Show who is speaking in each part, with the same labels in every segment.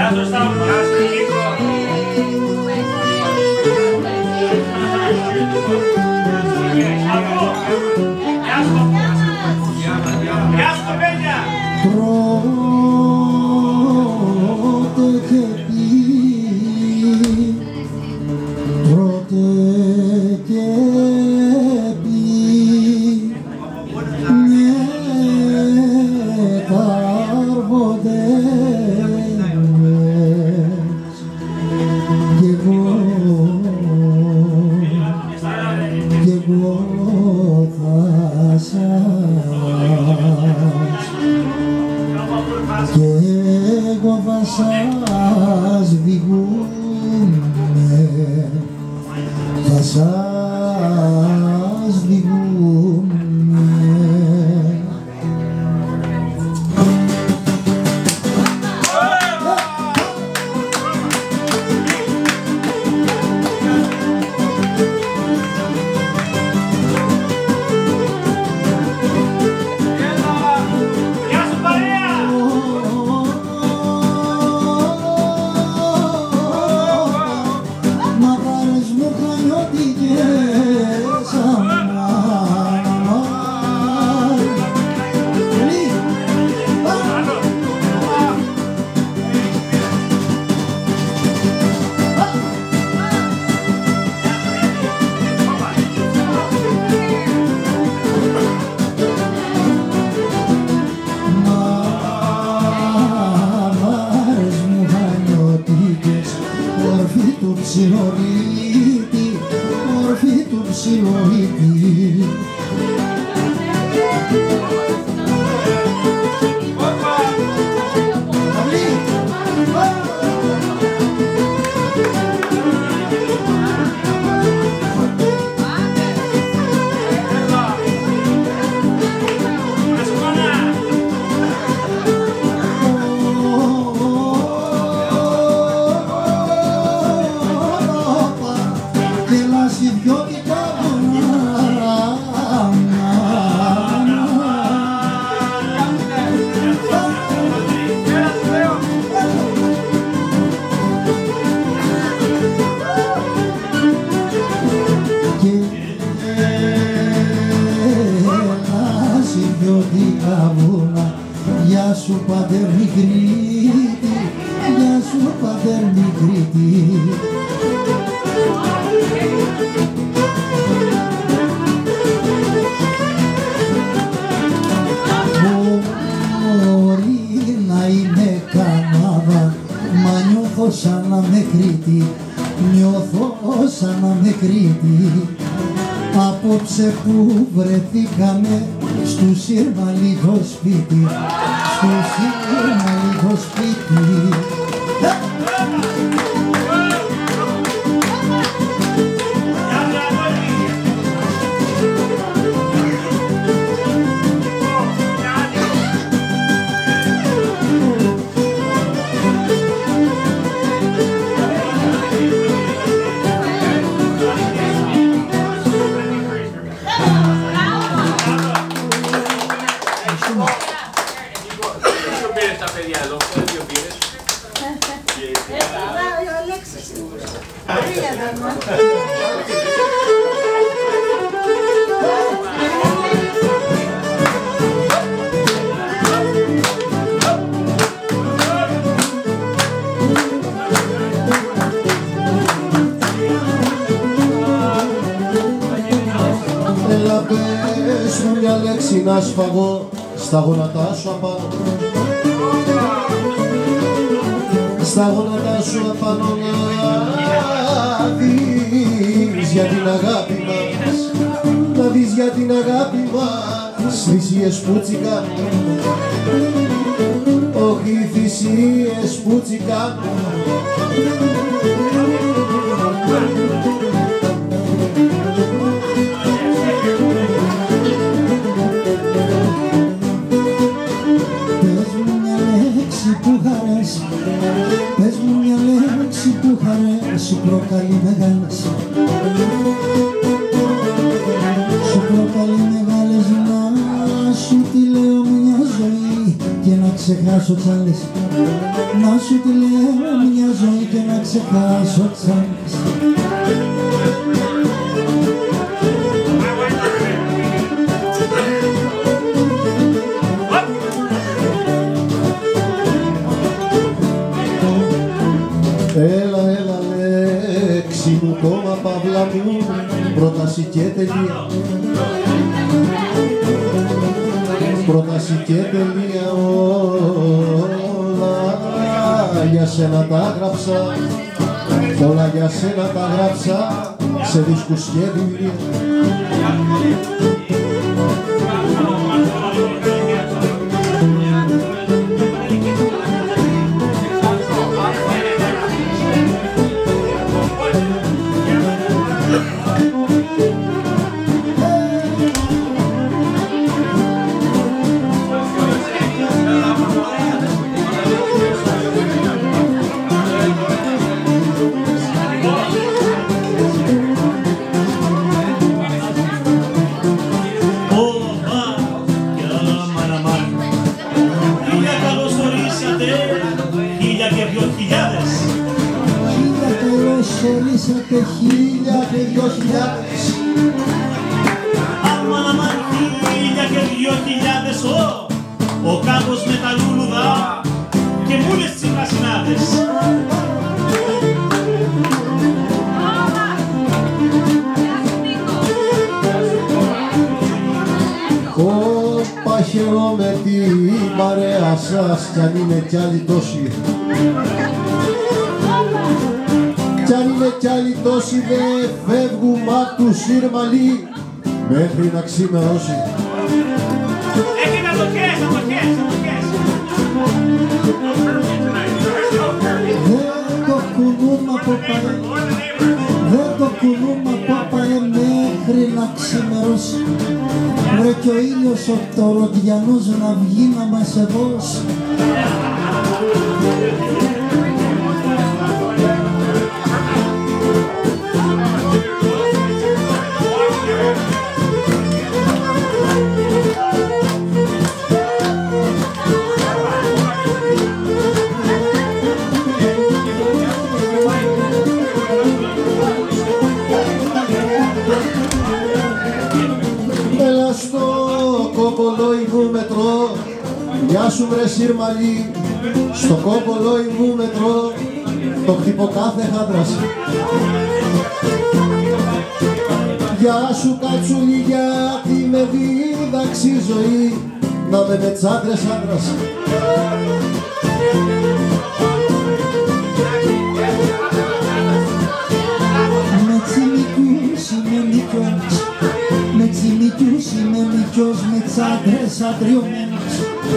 Speaker 1: Απόψε που βρεθήκαμε στου Σύρμαλι το σπίτι, στου Σύρμαλι το σπίτι.
Speaker 2: Έλα πες μου μια λέξη να σφαγώ στα γόνατά σου απάνω, στα γόνατά σου απάνω να δεις για την αγάπη μας, να δεις για την αγάπη μας θυσίες που τσικάνουν, όχι θυσίες που τσικάνουν.
Speaker 1: Πες μου μια λέξη που χαρές σου προκαλεί μεγάλες, σου προκαλεί μεγάλες, να σου τη λέω μια ζωή και να ξεχάσω τι άλλες. Να σου τη λέω μια ζωή και να ξεχάσω τι άλλες.
Speaker 2: Έλα, έλα, λέξη μου, κόμμα παύλα μου, πρόταση και τελεία. Πρόταση και τελεία, όλα για σένα τα γράψα, όλα για σένα τα γράψα, σε δίσκους και βιβλία.
Speaker 1: Ορίσατε 1000 και 2000.
Speaker 3: Αμάν, αμάν, 1000 και 2000. Ο κάμπος με τα λούλουδα και μούλες τις πρασινάδες.
Speaker 2: Όπα χαιρό με την παρέα σας κι αν είναι κι άλλοι τόσοι. Κι αν είναι κι άλλοι τόσοι δε φεύγουμε απ' του Σύρμαλοι μέχρι να ξημερώσει.
Speaker 3: Έχετε αντοχές, αντοχές, αντοχές.
Speaker 1: Δεν το κουνούμε από παέ, δεν το κουνούμε από παέ μέχρι να ξημερώσει. Βρε κι ο ήλιος ο τωροντιανός να βγει να μας εδώσει.
Speaker 2: Έλα στο κόπολόι μου μετρώ, γεια σου βρε Σύρμαλη, στο κόπολόι μου μετρώ, το χτυπώ κάθε χάντρας. Γεια σου κατσούλη γιατί με δίδαξε η ζωή, να με με τσάντρες άντρας.
Speaker 1: Με τσιμικιούς είμαι μικιός, με τσιμικιούς είμαι μικιός, με τσάντρες αντριωμένους.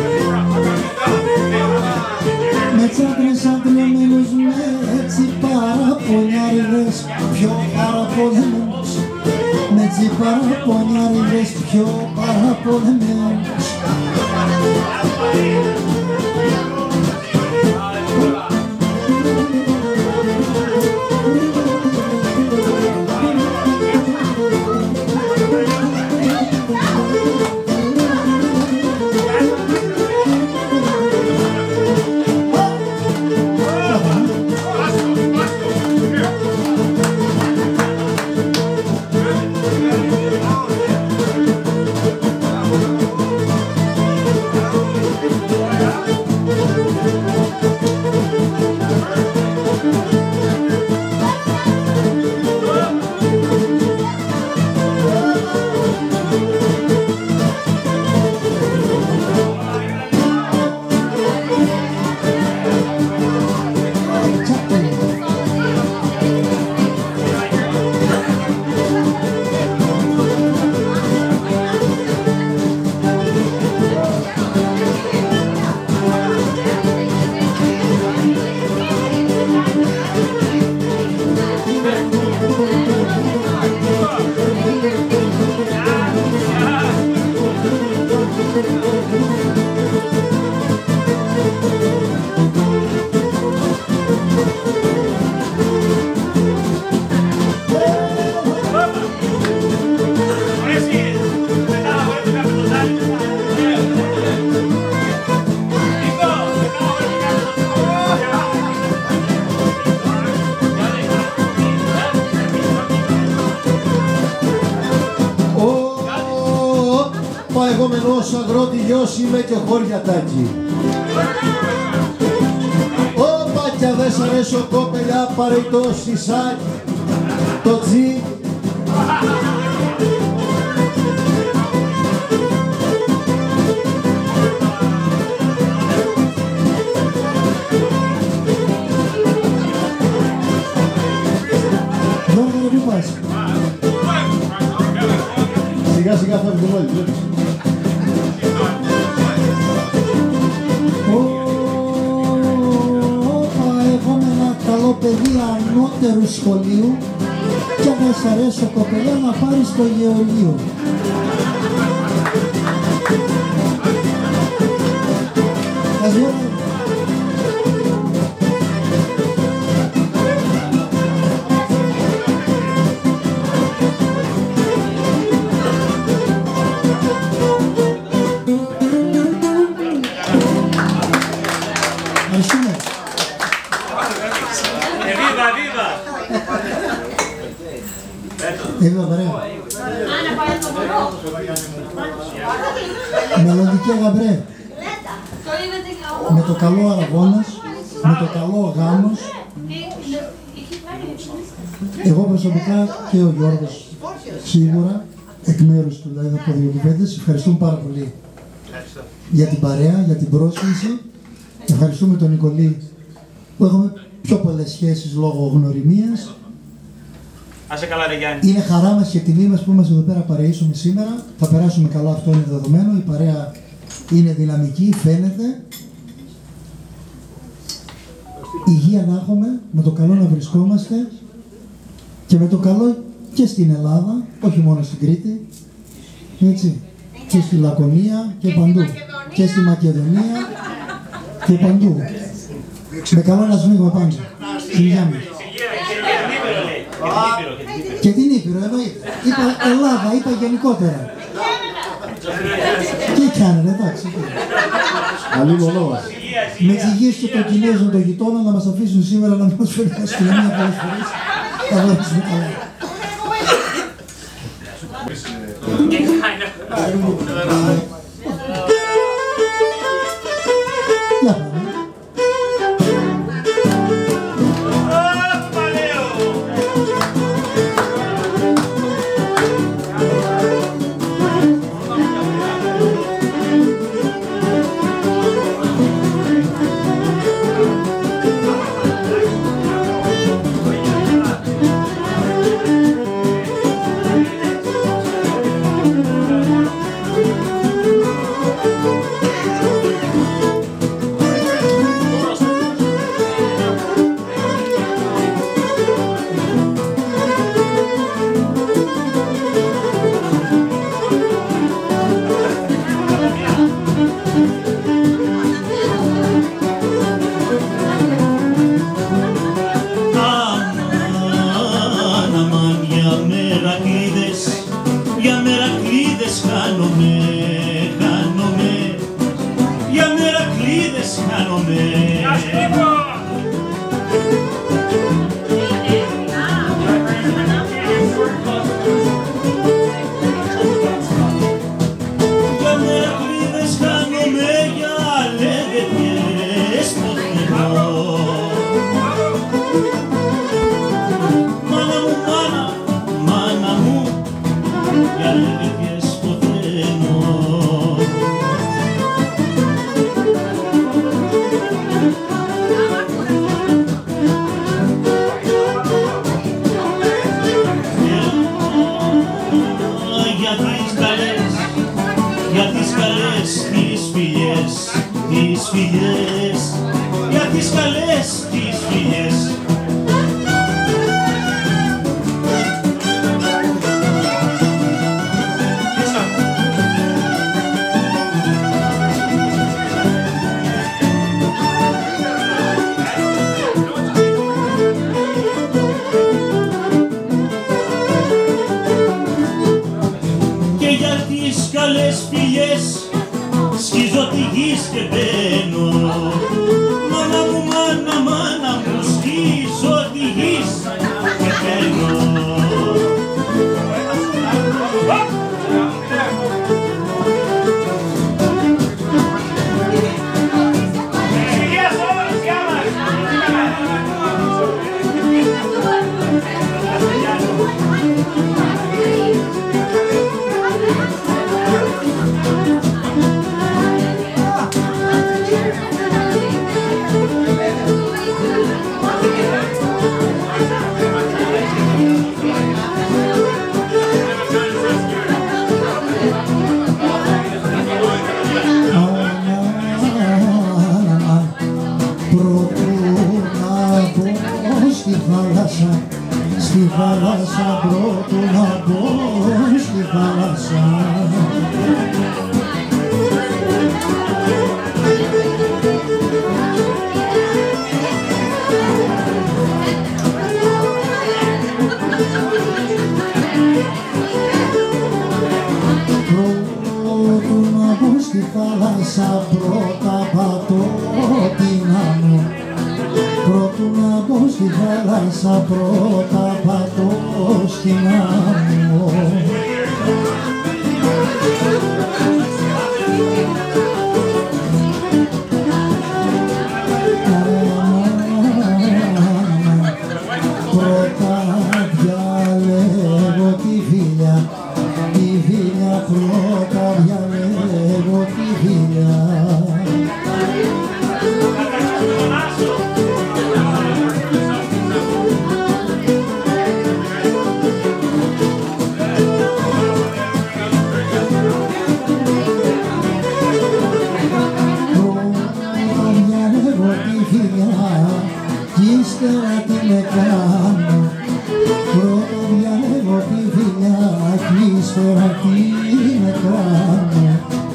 Speaker 1: Με τσάντρες αντριωμένους, με έτσι παραπονιάριδες πιο παραπονεμένους. Με έτσι παραπονιάριδες πιο παραπονεμένους.
Speaker 2: Ορφανός αγρότη γιος είμαι και χωριατάκι. Όπα κι αν δεν σ' αρέσω κόπελια πάρε το σισάκι, το τζι. Σιγά σιγά φεύγουν όλοι, βλέπεις.
Speaker 1: Εγώ με ένα καλό παιδί ανώτερου σχολείου και αν δεν σ' αρέσει ο κοπελιά να πάρει στο γεωργείο. Μελλοντική Γαμπρέ, με το καλό Αραγώνας, με το καλό Γάμος, εγώ προσωπικά και ο Γιώργος σίγουρα, εκ μέρους του δηλαδή από δύο κουβέντες, ευχαριστούμε πάρα πολύ για την παρέα, για την πρόσκληση. Ευχαριστούμε τον Νικολή που έχουμε πιο πολλές σχέσεις λόγω γνωριμίας.
Speaker 3: Άσε καλά ρε Γιάννη.
Speaker 1: Είναι χαρά μας και τιμή μας που είμαστε εδώ πέρα παρεΐσουμε σήμερα. Θα περάσουμε καλά, αυτό είναι δεδομένο. Η παρέα είναι δυναμική, φαίνεται. Υγεία να έχουμε, με το καλό να βρισκόμαστε και με το καλό και στην Ελλάδα, όχι μόνο στην Κρήτη, έτσι, και στη Λακωνία και παντού. Και στη Μακεδονία και παντού. Με καλό να σμίγουμε πάντα. Υγεία μας. Και την Ήπειρο, εννοείται. Είπα Ελλάδα, είπα γενικότερα. Τι κάνετε, εντάξει.
Speaker 2: Καλή μονόβαση.
Speaker 1: Με τις υγείες και των Κινέζων των γειτόνων να μας αφήσουν σήμερα να μας φέρουν τα αστυνομία πολλές φορές. Θα βοηθήσουμε καλά. Για πάμε.
Speaker 3: Σκίζω τη γης και μπαίνω. Μάνα μου, μάνα, μάνα
Speaker 1: θάλασσα, πρώτου να μπω στη θάλασσα. Πρώτου να μπω στη θάλασσα, πρώτα πατώ την άμμο. Πρώτου να μπω στη θάλασσα, πρώτα πατώ στην άμμο. Πρώτα διαλέγω τη βίλια, πρώτα διαλέγω τη βίλια. Ύστερα τι με κάνω, πρώτα διαλέγω τη βιλιά κι ύστερα τι με κάνω.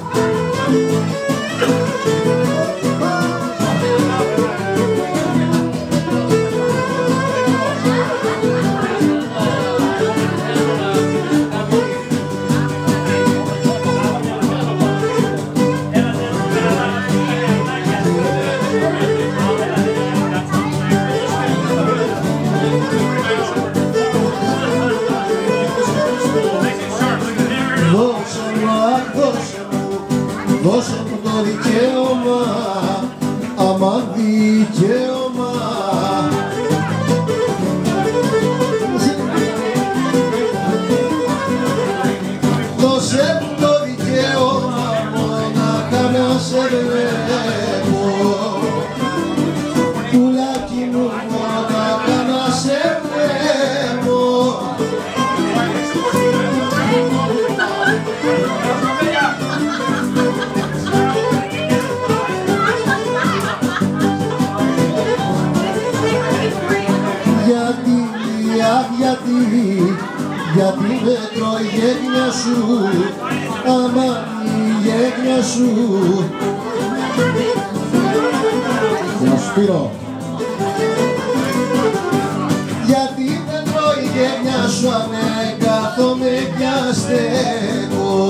Speaker 2: Δώσε μου το δικαίωμα, άμα δικαίωμα. Δώσε μου το δικαίωμα, μονάχα να σε βλέπω. Πουλάκι μου, μονάχα να σε βλέπω. Γιατί με τρώει η γένεια σου, άμα η γένεια σου. Γεια σου Σπύρο. Γιατί με τρώει η γένεια σου, αν κάθομαι πια στέκω.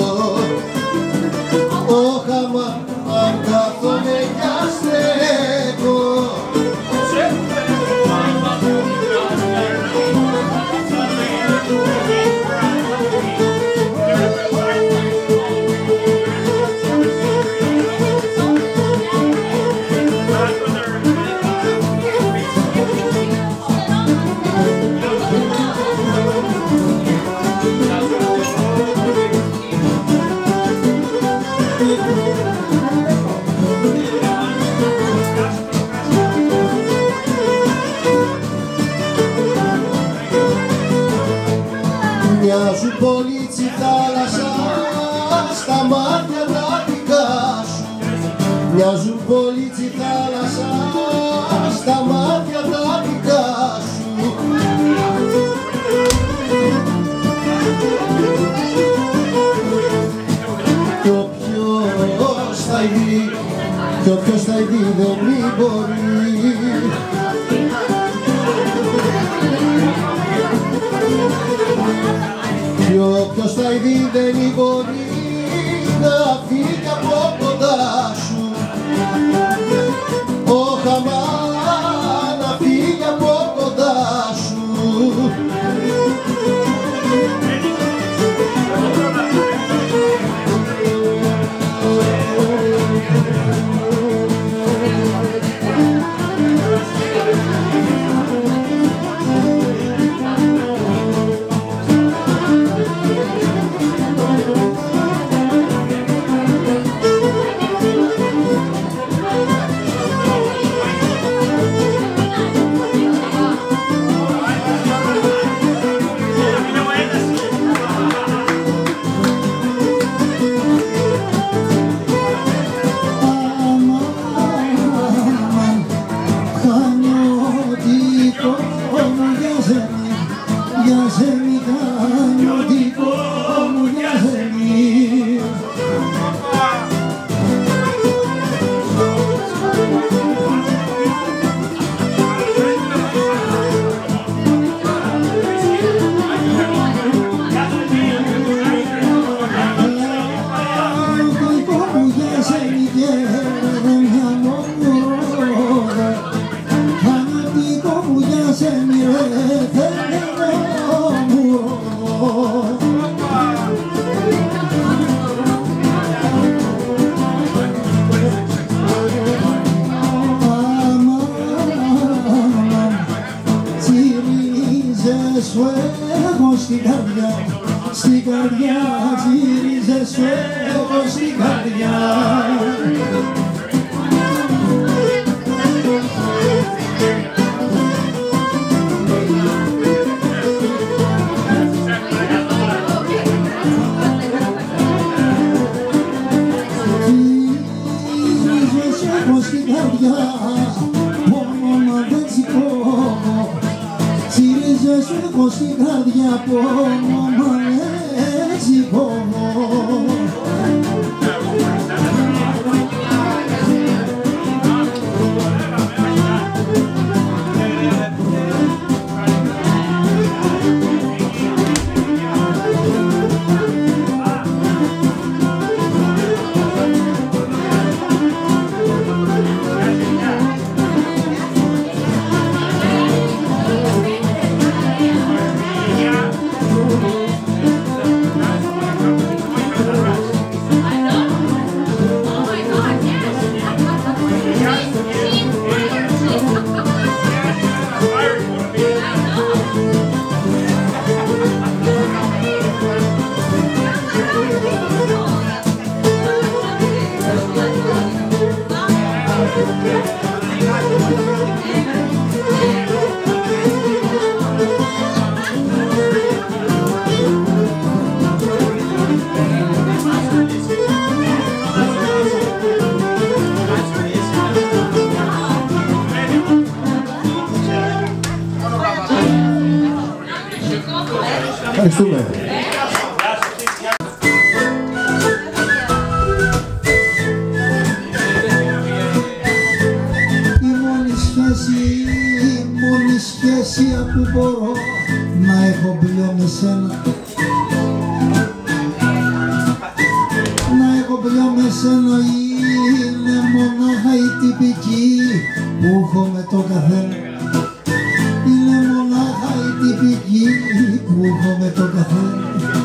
Speaker 2: Ωχ, αν κάθομαι πια στέκω. Μοιάζουν πολύ τσι θάλασσα στα μάτια τα δικά σου. Μοιάζουν πολύ τσι θάλασσα στα μάτια τα δικά σου. Κι όποιος θα δει δεν μη μπορεί. Κι όποιος θα δει δεν μπορεί να φύγει από κοντά σου. Ωχ, αμά να φύγει από κοντά σου.
Speaker 1: σου έχω στην καρδιά, στην καρδιά, τι ρίζες σου έχω στην καρδιά. Έχω στην καρδιά πόνο, μα έτσι πόνο.
Speaker 2: Ευχαριστούμε.
Speaker 1: Η μόνη σχέση που μπορώ να έχω πλέον με σένα, να έχω πλέον με σένα, είναι μονάχα η τυπική που έχω με το καθένα. Είναι μονάχα η τυπική που έχω με το καθένα.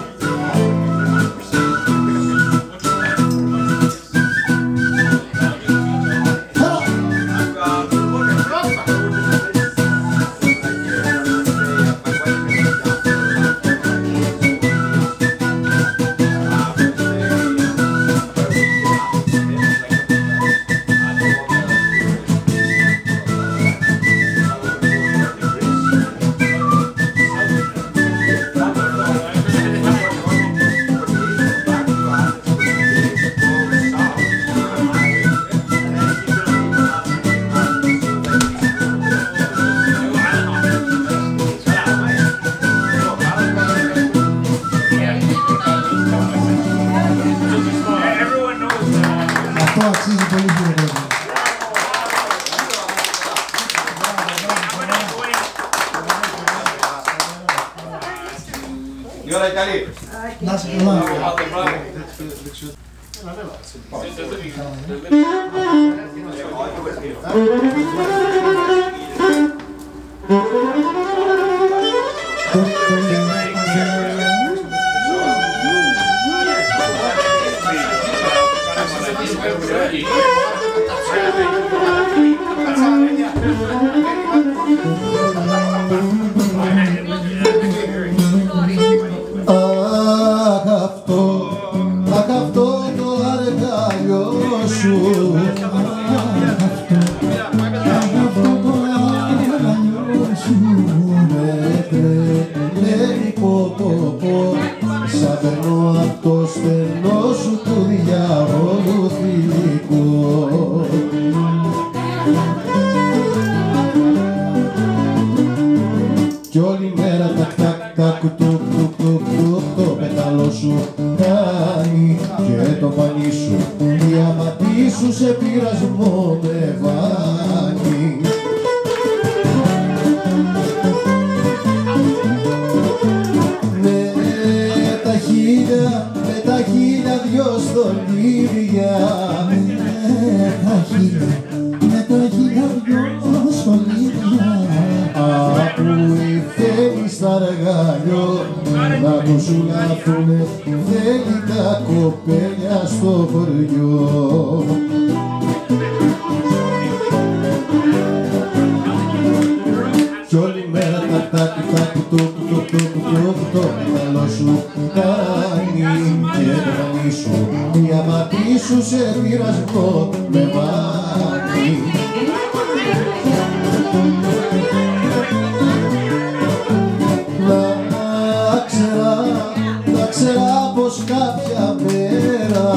Speaker 1: Αυτό αξίζει πολύ χειρότερο.
Speaker 4: Η ώρα είναι καλή.
Speaker 1: Να σε καλά.
Speaker 2: Αγαπτό το αργαλιό σου, με τρελαίνει πω πω πω, σαν περνώ απ' το στενό σου του διαβόλου θηλυκό. Κι όλη μέρα τακ τακ τακ τουκ τουκ τουκ τουκ το πεταλό σου κάνει και το πανί σου, διαματί σου σε πειρασμό με βάνει. Με τα χίλια δυο στολίδια,
Speaker 1: με τα χίλια δυο στολίδια,
Speaker 2: που ηθέλει στα αργαλιό να το σου λάθουνε, θέλει τα κοπέλια στο χωριό. Κι όλη μέρα τα τάκ τάκ τουκ το μυαλό σου κάνει και το μανί σου η αματή σου σε πειρασμό με βάνει. Να ξέρα πως κάποια μέρα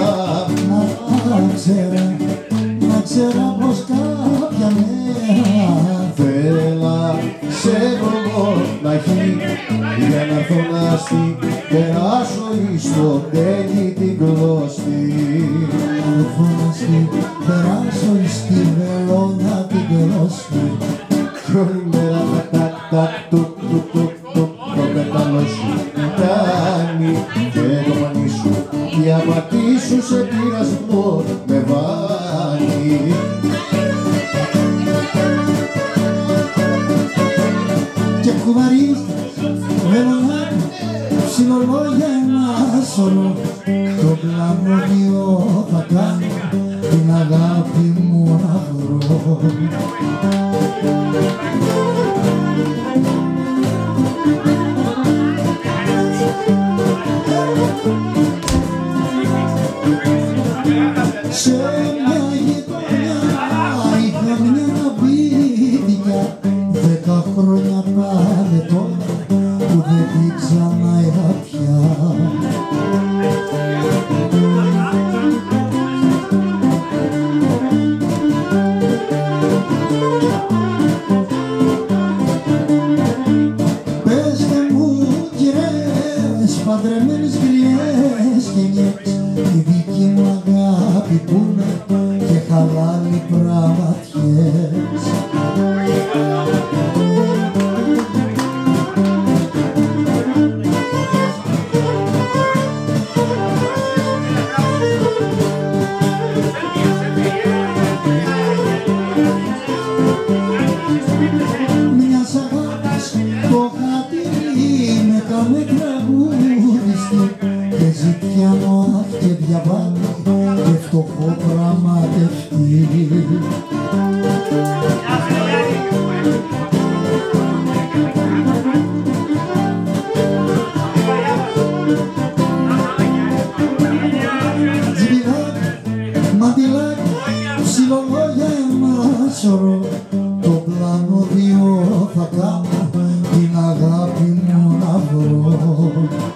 Speaker 1: να ξέρα πως κάποια μέρα
Speaker 2: θέλα σε βρω να έχει για να έρθω να στη περάσω εις το τέλει την κλώστη.
Speaker 1: Να έρθω να στη περάσω εις τη βελόνα την κλώστη.
Speaker 2: Κι όλη μέρα τακ τακ τουκ τουκ τουκ τουκ το πεταλό σου κάνει και το μανί σου η αματή σου σε πειρασμό με βάνει.
Speaker 1: Και κουβαρίστες βελονάκι ψιλολόγια ένα σωρό το πλανόδιο θα κάνω την αγάπη μου να βρω. Σε μια γειτονιά είχα μια πίτια 10 χρόνια πάνε τώρα που δεν την ξανά είδα πια. Πεςτε μου κυρίες παντρεμένες γριές γενιές η δική μου αγάπη που είναι και χαλάλι πραγματιές. Μιας αγάπης το χατήρι με κάνε τραγούδιστη και ζητιανό και διαβάλλει και φτωχό πραγματευτεί. Τζιμπιδάκι, μαντιλάκι, ψιλολόγια ένα σωρό το πλανόδιο θα κάνω την αγάπη μου να βρω.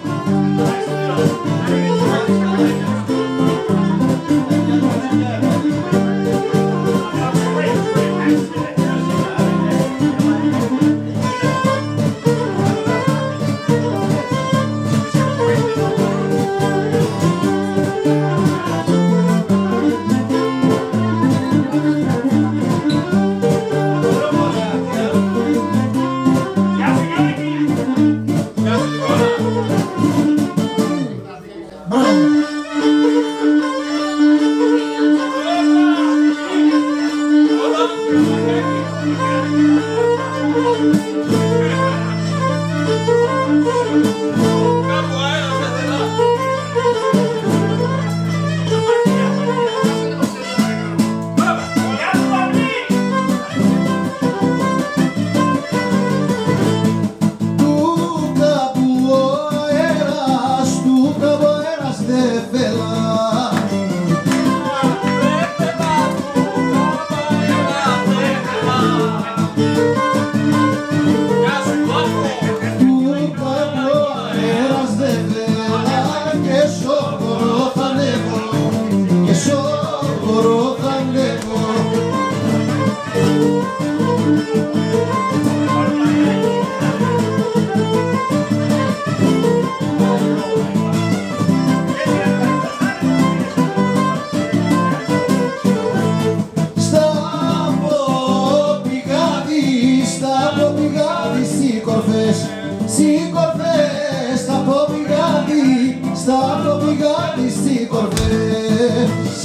Speaker 1: Σηκωθές στα το πηγάδι σηκωθές.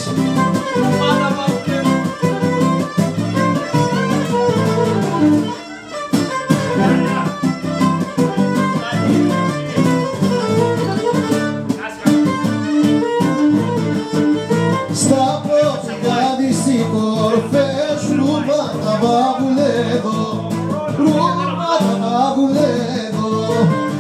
Speaker 1: Στα πηγάδι σηκωθές, ρούματα βαγουλεύω, ρούματα βαγουλεύω.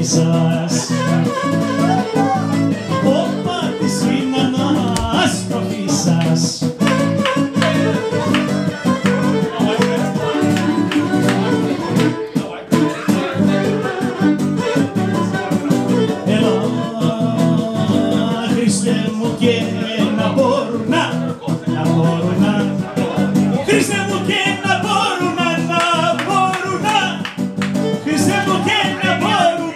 Speaker 3: σας. Όπα τη συναναστροφή σας. Έλα, Χριστέ μου, και να μπορούν να Χριστέ μου, και να μπορούν Χριστέ μου, και να μπορούν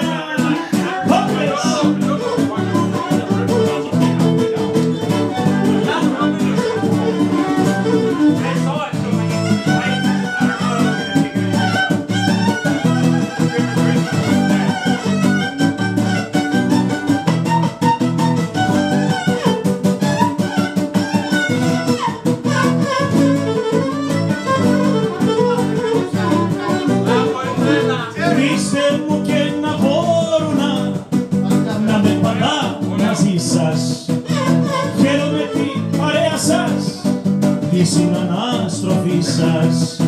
Speaker 3: Χριστέ μου, και να μπορούν να με παντά μαζί σας. Χαίρομαι την παρέα σας, τη συναναστροφή σας.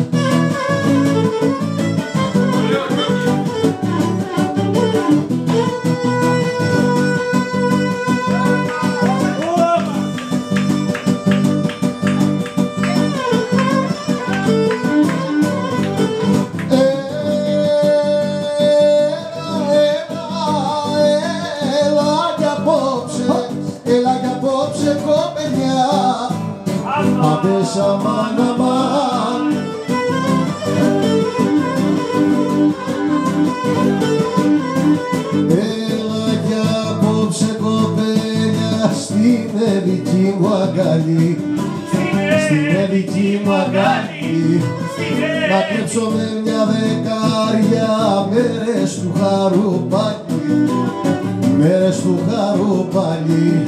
Speaker 2: Έλα κι απόψε κοπελιά, απες αμάν αμάν. Έλα κι απόψε κοπελιά, στην δική μου αγκαλή, στην δική μου αγκαλή. Να κλέψω με μια δεκάρια μέρες του χαρουπάλι, μέρες του χαρουπάλι.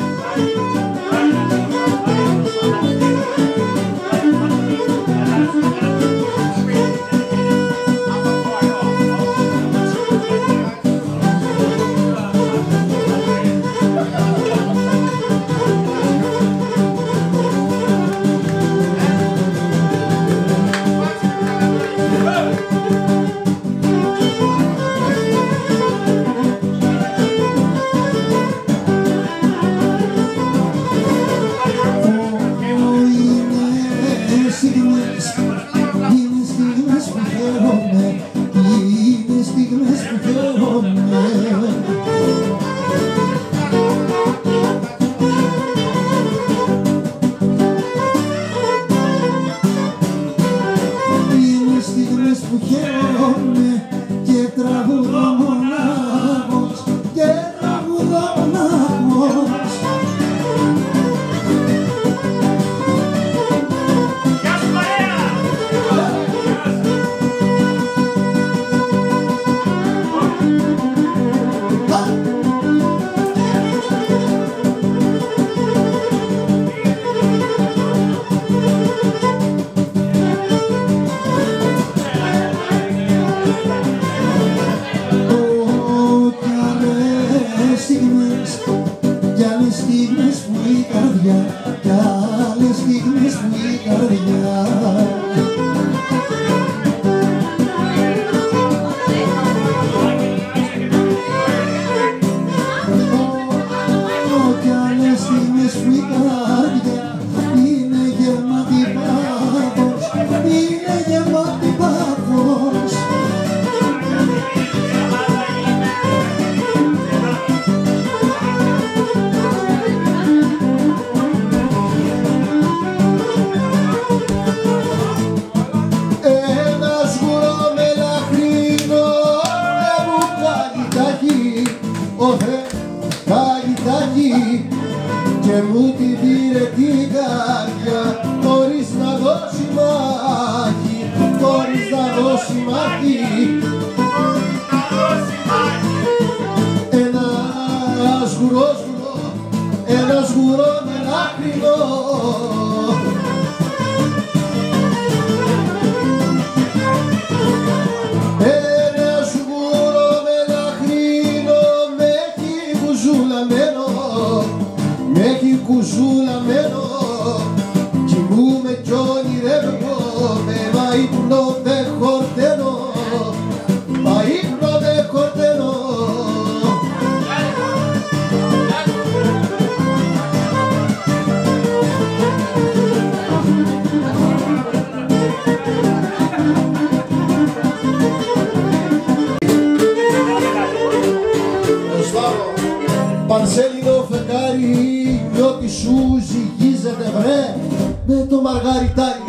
Speaker 2: Πανσέλινο φεγγάρι, νιώτη σου ζυγίζεται βρε με το μαργαριτάρι.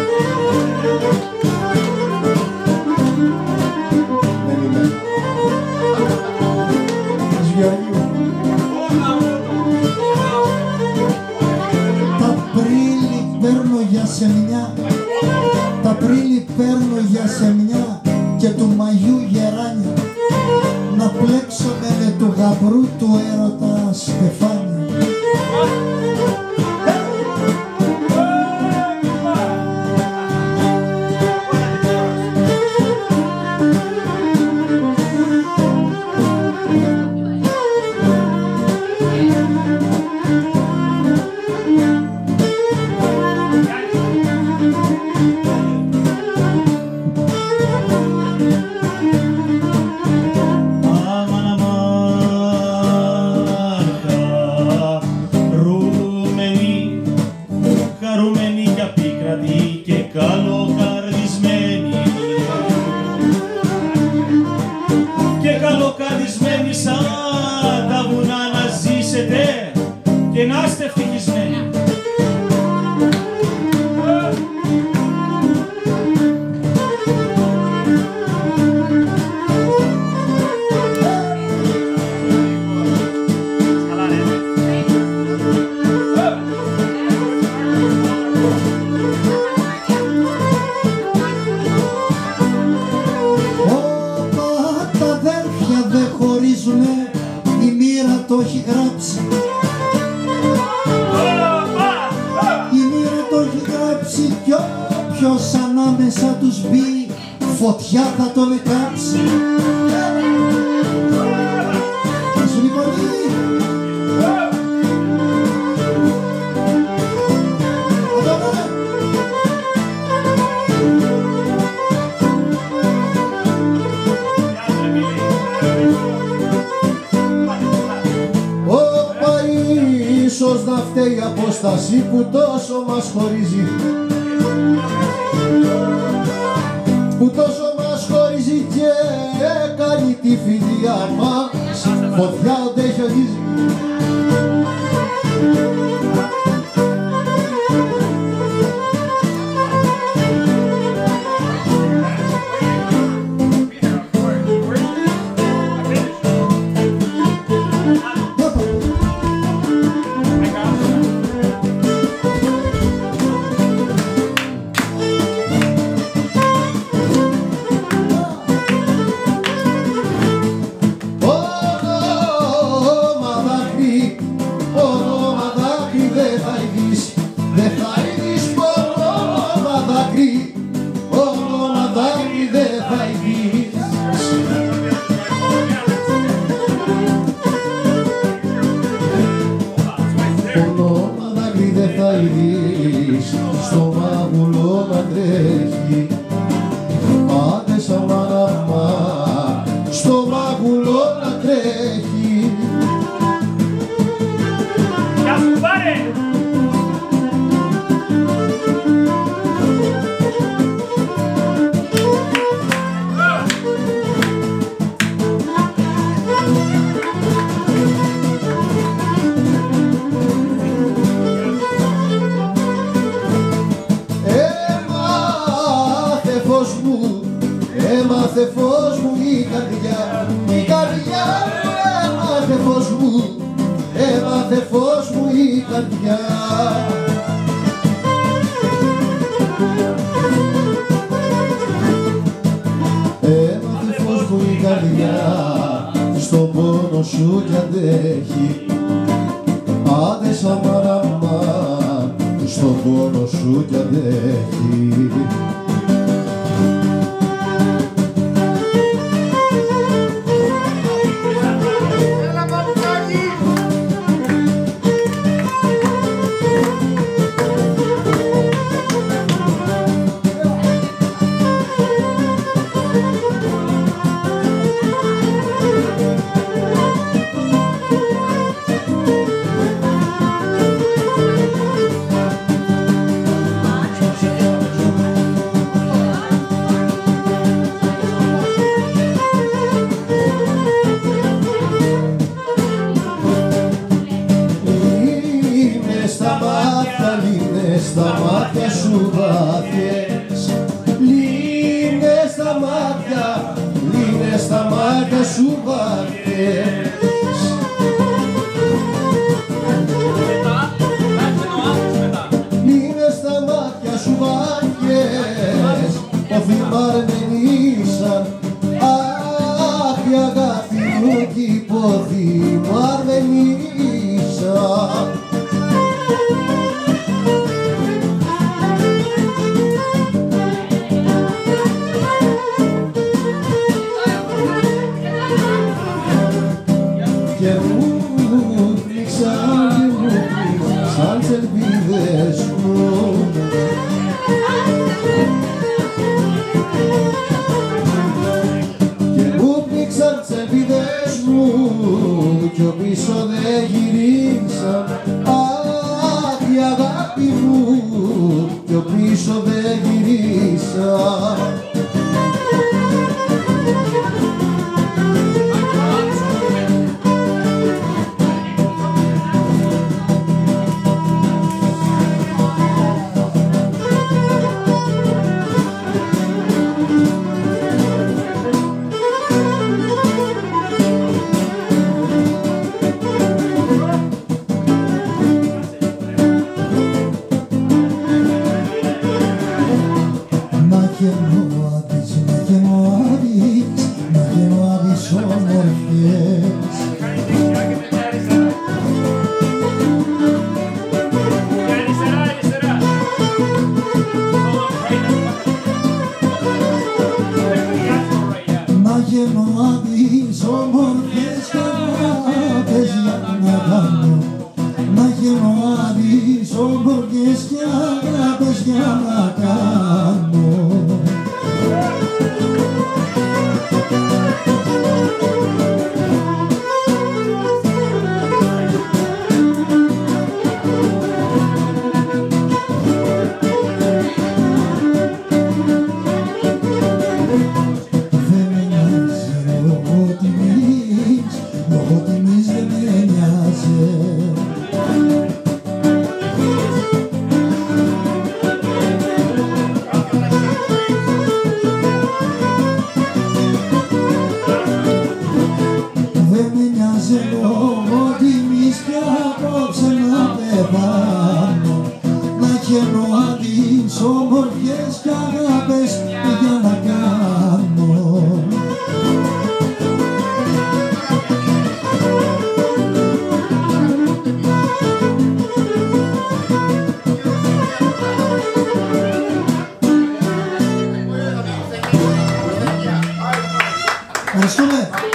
Speaker 2: Δεν είμαι. Σβιανίου.
Speaker 1: Τα πρίλη παίρνω για σεμιά, τα πρίλη παίρνω για σεμιά και του μαγιού γεράνια, να πλέξομαι με του γαμπρού του έρωτα στεφάνια.
Speaker 3: Καλοκαρισμένοι σαν τα βουνά να ζήσετε και να είστε ευτυχισμένοι.
Speaker 1: Η μοίρα το έχει γράψει. Η μοίρα το έχει γράψει κι όποιος ανάμεσα τους μπει φωτιά θα τον εκάψει. Σου Νικολή.
Speaker 2: Ίσως να φταίει η απόσταση που τόσο μας χωρίζει, που τόσο μας χωρίζει και κάνει τη φιλία μας φωτιά όντε χιονίζει. Στο μάγουλο να τρέχει, άντε σαν μάνα, στο μάγουλο να τρέχει.
Speaker 3: Γεια σου πάρε!
Speaker 2: Έμαθε φως μου η καρδιά, η καρδιά μου έμαθε φως μου, έμαθε φως μου η καρδιά. Έμαθε φως μου η καρδιά, στον πόνο σου κι αντέχει, άντε σαν μάραμα, στον πόνο σου κι αντέχει. είναι στα μάτια σου βάθιες. Είναι στα μάτια σου βάθιες, πόθημα αρμενήσαν. Αχ, η αγάπη μου κι η πόθημα αρμενήσαν. Και μου πνίξαν τις ελπίδες μου. Και μου πνίξαν τις ελπίδες μου κι ο πίσω δεν γυρίσαν. Αχ, η αγάπη μου κι ο πίσω δεν γυρίσαν.
Speaker 1: Ευχαριστούμε.